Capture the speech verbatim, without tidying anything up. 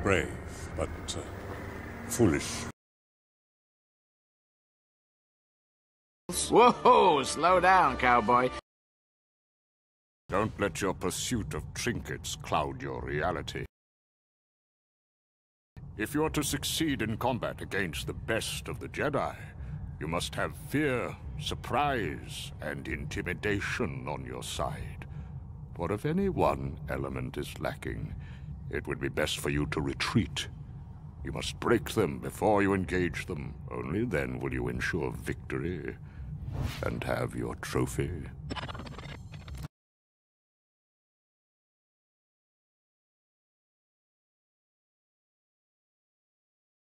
Brave, but uh, foolish. Whoa, slow down, cowboy. Don't let your pursuit of trinkets cloud your reality. If you are to succeed in combat against the best of the Jedi, you must have fear, surprise, and intimidation on your side. For if any one element is lacking, it would be best for you to retreat. You must break them before you engage them. Only then will you ensure victory and have your trophy.